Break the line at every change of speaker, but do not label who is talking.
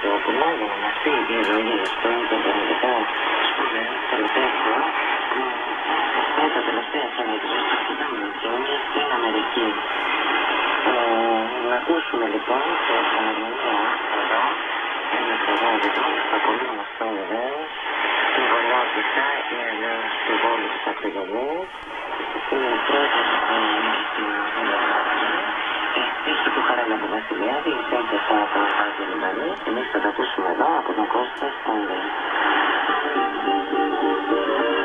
Βασιλόπουλο για να μας πει δύο λόγια στο πραγματικά σπουδαίο τελετέστιο τα τελευταία χρόνια της ζωής του χρόνια στην Αμερική. Να ακούσουμε λοιπόν σε επαναλημμένα εδώ ένα τραγούδι του, στα πολύ γνωστό βεβαίως, του Βολιώτησα ή αλλιώς του Βόλου της Ακρογιαλιές. Είναι η πρώτη στην στίχη του Χαράλαμπου Βασιλιάδη, η σύνθεση από τον Βάζο Λιμπανή. Εμείς θα το ακούσουμε εδώ από τον Κώστα Στάνδη.